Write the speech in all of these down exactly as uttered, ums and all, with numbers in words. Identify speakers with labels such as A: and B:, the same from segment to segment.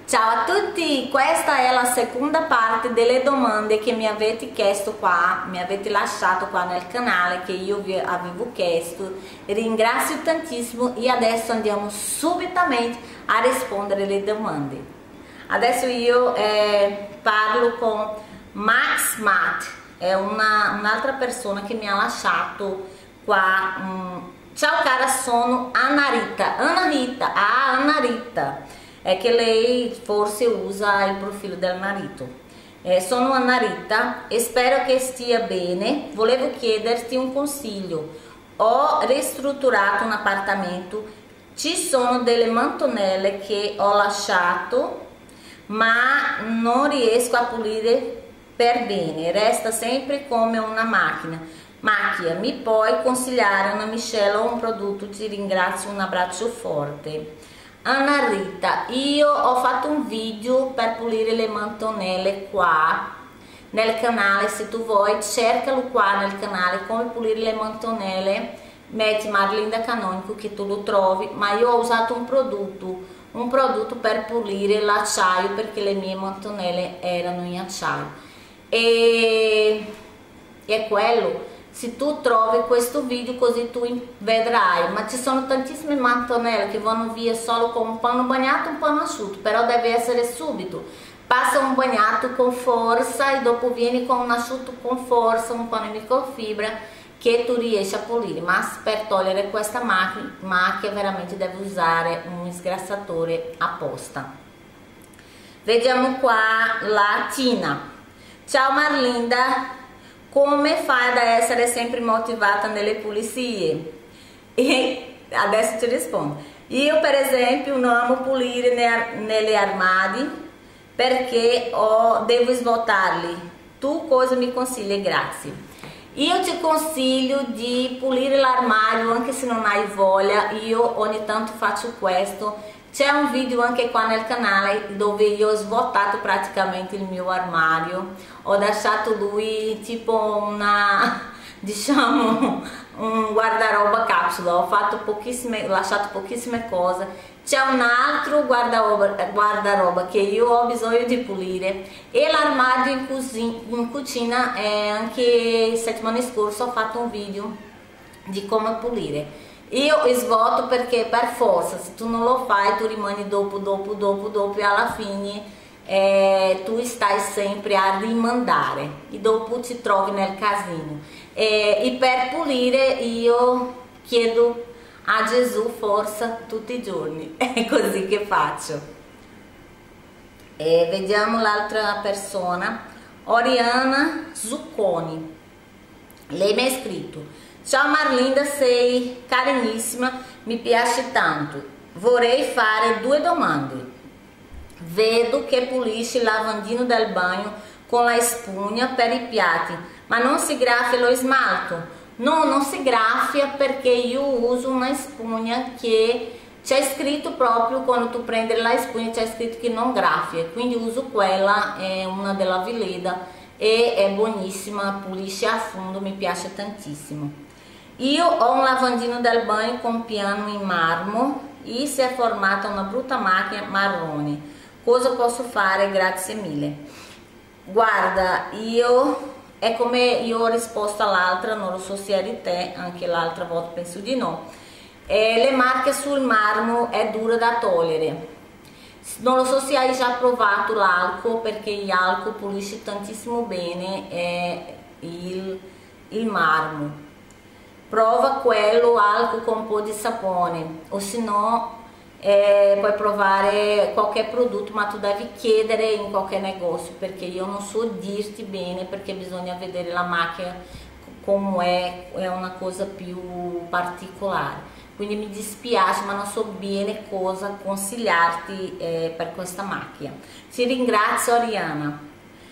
A: Ciao a tutti, questa è la seconda parte delle domande che mi avete chiesto qua, mi avete lasciato qua nel canale, che io vi avevo chiesto. Ringrazio tantissimo e adesso andiamo subitamente a rispondere alle domande. Adesso io eh, parlo con Max Matt, è un'altra persona che mi ha lasciato qua. Um, ciao cara, sono Anna Rita. Anna Rita, ah Anna Rita. È che lei forse usa il profilo del marito. Eh, sono Anna Rita e spero che stia bene. Volevo chiederti un consiglio. Ho ristrutturato un appartamento, ci sono delle mantonelle che ho lasciato, ma non riesco a pulire per bene, resta sempre come una macchina. Macchia, mi puoi consigliare una miscela o un prodotto? Ti ringrazio, un abbraccio forte. Anna Rita, io ho fatto un video per pulire le mantonelle qua nel canale, se tu vuoi cercalo qua nel canale, come pulire le mantonelle, metti Marlinda Canonico che tu lo trovi, ma io ho usato un prodotto, un prodotto per pulire l'acciaio perché le mie mantonelle erano in acciaio e è quello. Se tu trovi questo video così tu vedrai, ma ci sono tantissime mantonelle che vanno via solo con un panno bagnato e un panno asciutto, però deve essere subito. Passa un bagnato con forza e dopo vieni con un asciutto con forza, un panno in microfibra che tu riesci a pulire, ma per togliere questa macchia, macchia veramente devi usare un sgrassatore apposta. Vediamo qua la Tina. Ciao Marlinda, come fai ad essere sempre motivata nelle pulizie? E adesso ti rispondo. Io per esempio non amo pulire negli armadi perché ho, devo svuotarli. Tu cosa mi consigli? Grazie. Io ti consiglio di pulire l'armadio anche se non hai voglia. Io ogni tanto faccio questo. C'è un video anche qua nel canale dove io ho svuotato praticamente il mio armadio, ho lasciato lui tipo una, diciamo, un guardaroba capsula, ho fatto pochissime, lasciato pochissime cose. C'è un altro guardaroba, guardaroba che io ho bisogno di pulire e l'armadio in, cucina, in cucina eh, anche settimana scorsa ho fatto un video di come pulire. Io svuoto perché per forza, se tu non lo fai tu rimani dopo, dopo, dopo, dopo e alla fine eh, tu stai sempre a rimandare e dopo ti trovi nel casino. Eh, e per pulire io chiedo a Gesù forza tutti i giorni, è così che faccio. E vediamo l'altra persona, Oriana Zucconi. Lei mi ha scritto: ciao Marlinda, sei carinissima, mi piace tanto. Vorrei fare due domande. Vedo che pulisci il lavandino del bagno con la spugna per i piatti, ma non si graffia lo smalto? No, non si graffia perché io uso una spugna che c'è scritto proprio quando tu prendi la spugna, c'è scritto che non graffia, quindi uso quella, è una della Veleda e è buonissima, pulisce a fondo, mi piace tantissimo. Io ho un lavandino del bagno con piano in marmo e si è formata una brutta macchia marrone. Cosa posso fare? Grazie mille. Guarda, io è come io ho risposto all'altra, non lo so se eri te, anche l'altra volta penso di no. E le macchie sul marmo è dura da togliere. Non lo so se hai già provato l'alcol, perché l'alcol pulisce tantissimo bene eh, il, il marmo. Prova quello, alcol con un po' di sapone, o se no eh, puoi provare qualche prodotto, ma tu devi chiedere in qualche negozio perché io non so dirti bene, perché bisogna vedere la macchia come è, è una cosa più particolare. Quindi mi dispiace, ma non so bene cosa consigliarti eh, per questa macchia. Ti ringrazio Ariana.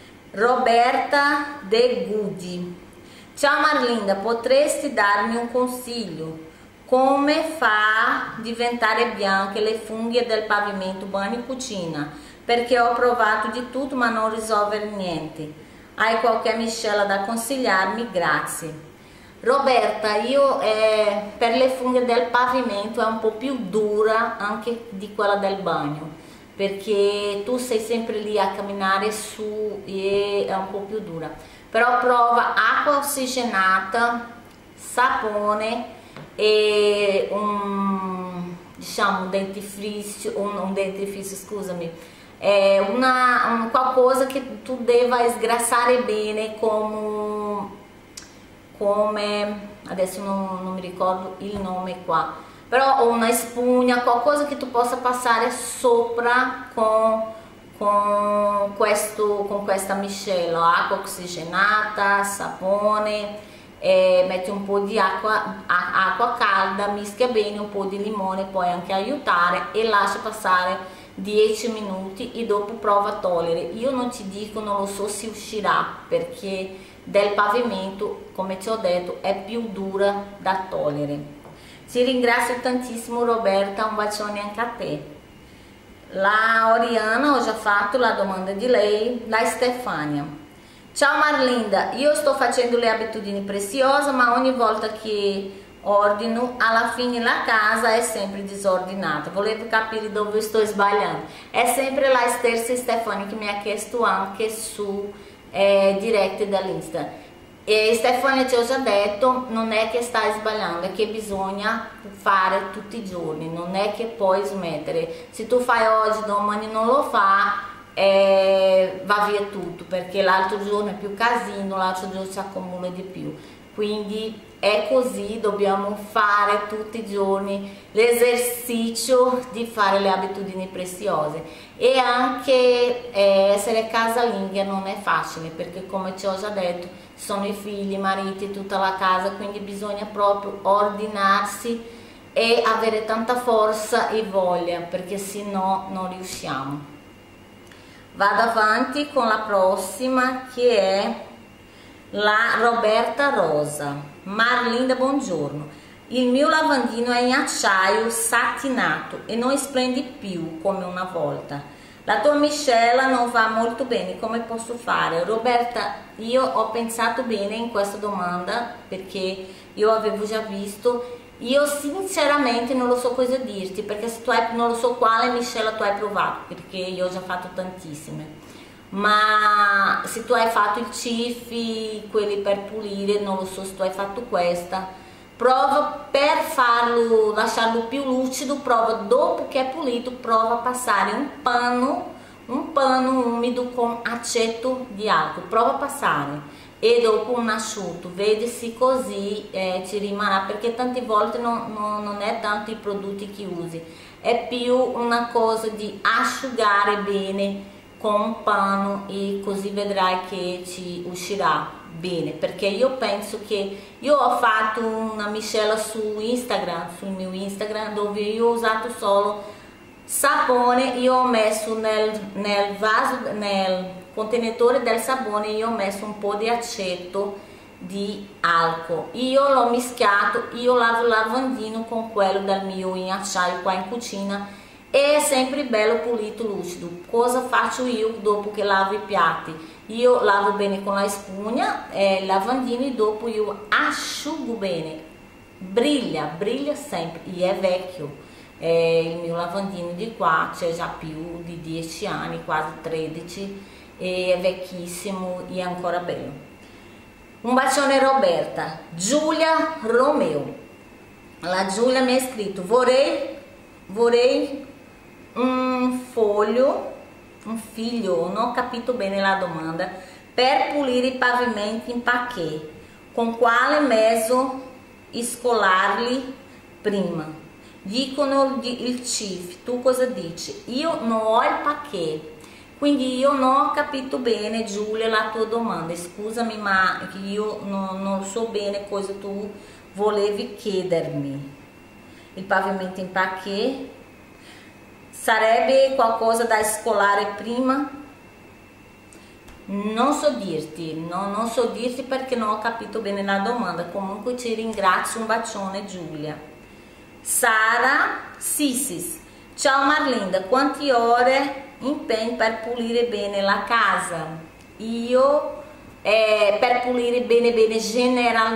A: Roberta De Gudi. Ciao Marlinda, potresti darmi un consiglio? Come fa a diventare bianche le funghe del pavimento bagno e cucina? Perché ho provato di tutto ma non risolve niente. Hai qualche miscela da consigliarmi? Grazie. Roberta, io eh, per le funghe del pavimento è un po' più dura anche di quella del bagno. perché tu sei sempre lì a camminare su e è un po' più dura. Però prova acqua ossigenata, sapone e un, diciamo, un dentifricio, un, un dentifricio, scusami, è una, un qualcosa che tu deva sgrassare bene, come, come adesso non, non mi ricordo il nome qua, però una spugna, qualcosa che tu possa passare sopra con, con, questo, con questa miscela, acqua ossigenata, sapone, e metti un po' di acqua, acqua calda, mischia bene, un po' di limone puoi anche aiutare e lascia passare dieci minuti e dopo prova a togliere. Io non ti dico, non lo so se uscirà, perché del pavimento, come ti ho detto, è più dura da togliere. Ti ringrazio tantissimo Roberta, un bacione anche a te. La Oriana, ho già fatto la domanda di lei. La Stefania: ciao Marlinda, io sto facendo le abitudini preziose, ma ogni volta che ordino, alla fine la casa è sempre disordinata. Volevo capire dove sto sbagliando. È sempre la stessa Stefania che mi ha chiesto anche su eh, dirette dall'Insta. E Stefania, ti ho già detto, non è che stai sbagliando, è che bisogna fare tutti i giorni, non è che puoi smettere. Se tu fai oggi, domani non lo fa, eh, va via tutto, perché l'altro giorno è più casino, l'altro giorno si accumula di più. Quindi è così, dobbiamo fare tutti i giorni l'esercizio di fare le abitudini preziose, e anche eh, essere casalinga non è facile, perché come ti ho già detto sono i figli, i mariti, tutta la casa, quindi bisogna proprio ordinarsi e avere tanta forza e voglia, perché se no non riusciamo. Vado avanti con la prossima, che è la Roberta Rosa. Marlinda, buongiorno. Il mio lavandino è in acciaio satinato e non splende più come una volta. La tua miscela non va molto bene, come posso fare? Roberta, io ho pensato bene in questa domanda, perché io avevo già visto. Io sinceramente non lo so cosa dirti, perché se tu hai, non lo so quale miscela tu hai provato, perché io ho già fatto tantissime. Ma se tu hai fatto il cifi, quelli per pulire, non lo so se tu hai fatto questa, prova per farlo, lasciarlo più lucido, prova dopo che è pulito, prova a passare un pano, un pano umido con aceto di alcol, prova a passare e dopo un asciutto, vedi se così eh, ci rimarrà, perché tante volte non, non, non è tanto i prodotti che usi, è più una cosa di asciugare bene con un pano e così vedrai che ci uscirà bene. Perché io penso che io ho fatto una miscela su Instagram, sul mio Instagram, dove io ho usato solo sapone, io ho messo nel, nel vaso, nel contenitore del sapone, io ho messo un po' di aceto di alcol, io l'ho mischiato, io lavo il lavandino con quello del mio in acciaio qua in cucina, e è sempre bello pulito, lucido. Cosa faccio io dopo che lavo i piatti? Io lavo bene con la spugna eh, il lavandino e dopo io asciugo bene, briglia, briglia sempre, e è vecchio eh, il mio lavandino di qua, c'è già più di dieci anni, quasi tredici, e è vecchissimo e è ancora bello. Un bacione Roberta. Giulia Romeo, la Giulia mi ha scritto: vorrei vorrei un foglio, un figlio, non ho capito bene la domanda, per pulire i pavimenti in parquet. Con quale mezzo scolarli prima? Dicono il cifi, tu cosa dici? Io non ho il parquet, quindi io non ho capito bene, Giulia, la tua domanda. Scusami, ma io non, non so bene cosa tu volevi chiedermi. Il pavimento in parquet sarebbe qualcosa da scolare prima? Non so dirti, no, non so dirti perché non ho capito bene la domanda. Comunque ti ringrazio, un bacione Giulia. Sara Sissis: ciao Marlinda, quante ore impegni per pulire bene la casa? Io eh, per pulire bene bene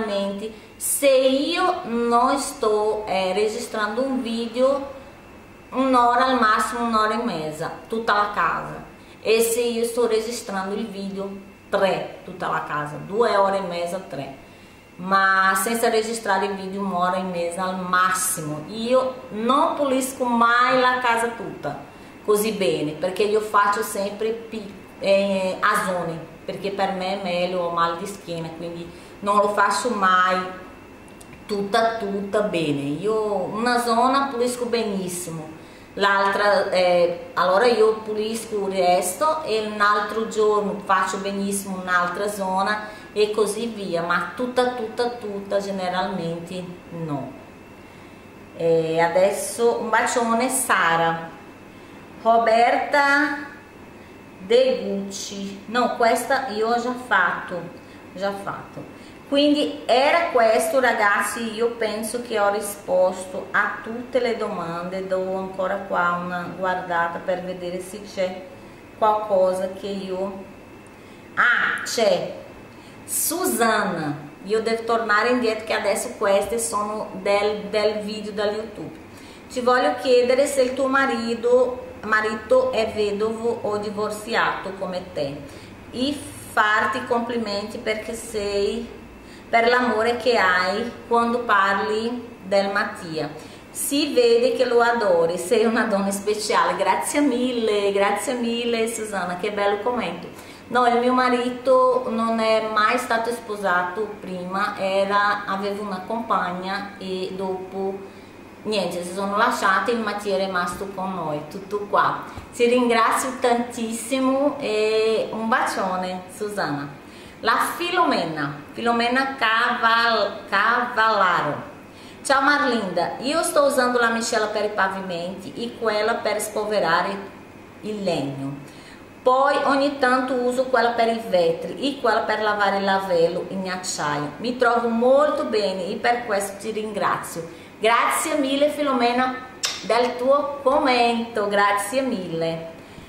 A: generalmente, se io non sto eh, registrando un video, un'ora al massimo, un'ora e mezza, tutta la casa. E se io sto registrando il video, tre, tutta la casa, due ore e mezza, tre. Ma senza registrare il video, un'ora e mezza al massimo. Io non pulisco mai la casa tutta così bene, perché io faccio sempre eh, a zone, perché per me è meglio, ho mal di schiena, quindi non lo faccio mai tutta tutta bene. Io una zona pulisco benissimo, l'altra eh, allora io pulisco il resto e un altro giorno faccio benissimo un'altra zona e così via, ma tutta tutta tutta generalmente no. E adesso un bacione Sara. Roberta De Gucci, no, questa io ho già fatto, già fatto. Quindi era questo, ragazzi. Io penso che ho risposto a tutte le domande. Do ancora qua una guardata per vedere se c'è qualcosa che io... Ah, c'è Susanna. Io devo tornare indietro, che adesso queste sono del, del video da YouTube. Ti voglio chiedere se il tuo marito, marito è vedovo o divorziato come te, e farti complimenti perché sei... per l'amore che hai quando parli del Mattia. Si vede che lo adori, sei una donna speciale. Grazie mille, grazie mille Susanna, che bello commento. No, il mio marito non è mai stato sposato prima, era, aveva una compagna e dopo niente, si sono lasciati, il Mattia è rimasto con noi, tutto qua. Ti ringrazio tantissimo e un bacione Susanna. La Filomena, Filomena Caval, Cavallaro. Ciao Marlinda, io sto usando la miscela per i pavimenti e quella per spolverare il legno. Poi ogni tanto uso quella per i vetri e quella per lavare il lavello in acciaio. Mi trovo molto bene e per questo ti ringrazio. Grazie mille Filomena del tuo commento, grazie mille.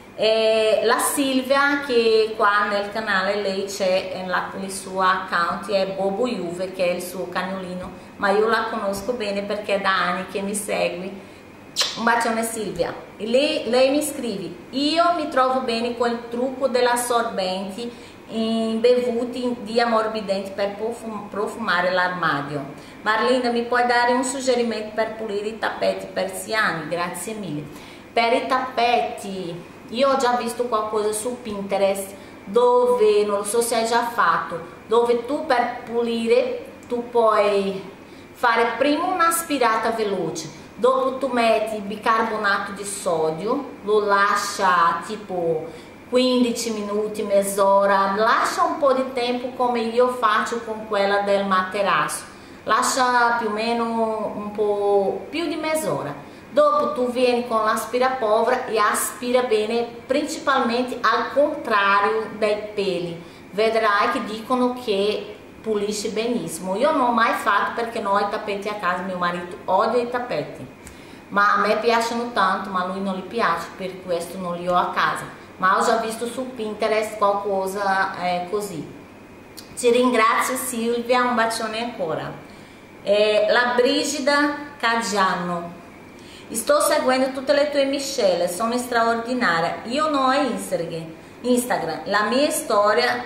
A: E la Silvia, che qua nel canale lei c'è, il suo account è Bobo Juve, che è il suo cagnolino, ma io la conosco bene perché è da anni che mi segui. Un bacione Silvia. E lei, lei mi scrive: io mi trovo bene con il trucco dell'assorbenti in bevuti di ammorbidenti per profum, profumare l'armadio. Marlinda, mi puoi dare un suggerimento per pulire i tappeti persiani? Grazie mille. Per i tappeti io ho già visto qualcosa su Pinterest dove, non lo so se hai già fatto, dove tu per pulire tu puoi fare prima un'aspirata veloce, dopo tu metti bicarbonato di sodio, lo lascia tipo quindici minuti, mezz'ora, lascia un po' di tempo come io faccio con quella del materasso, lascia più o meno un po' più di mezz'ora. Dopo tu vieni con l'aspirapolvere e aspira bene, principalmente al contrario dei peli. Vedrai che dicono che pulisce benissimo. Io non ho mai fatto perché non ho i tappeti a casa, mio marito odia i tappeti. Ma a me piacciono tanto, ma a lui non gli piace, per questo non li ho a casa. Ma ho già visto su Pinterest qualcosa eh, così. Ti ringrazio Silvia, un bacione ancora. Eh, la Brigida Caggiano. Sto seguendo tutte le tue miscele, sono straordinaria. Io non ho Instagram, la mia storia,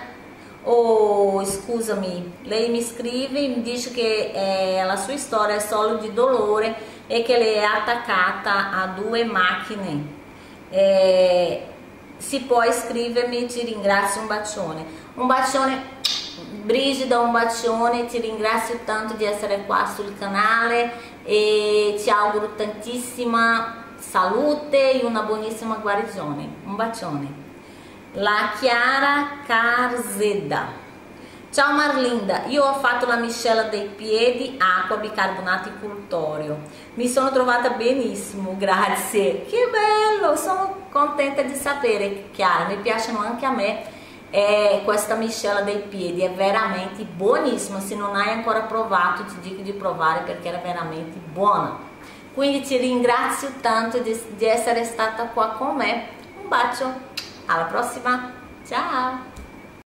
A: oh scusami, lei mi scrive e mi dice che eh, la sua storia è solo di dolore e che lei è attaccata a due macchine. Eh, si può iscrivermi, ti ringrazio, un bacione. Un bacione Brigida, un bacione, ti ringrazio tanto di essere qua sul canale e ti auguro tantissima salute e una buonissima guarigione. Un bacione. La Chiara Carzeda. Ciao Marlinda, io ho fatto la miscela dei piedi, acqua, bicarbonato e cultorio. Mi sono trovata benissimo, grazie. Che bello, sono contenta di sapere, Chiara, mi piacciono anche a me. E questa miscela dei piedi è veramente buonissima. Se non hai ancora provato ti dico di provare perché era veramente buona. Quindi ti ringrazio tanto di, di essere stata qua con me. Un bacio, alla prossima, ciao.